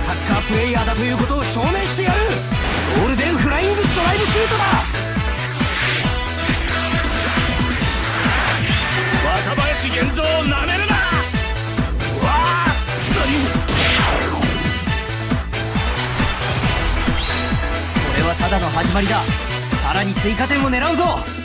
サッカープレイヤーだということを証明してやる。ゴールデンフライングドライブシュートだ。 若林源三をなめるな。わあ、 これはただの始まりだ。さらに追加点を狙うぞ。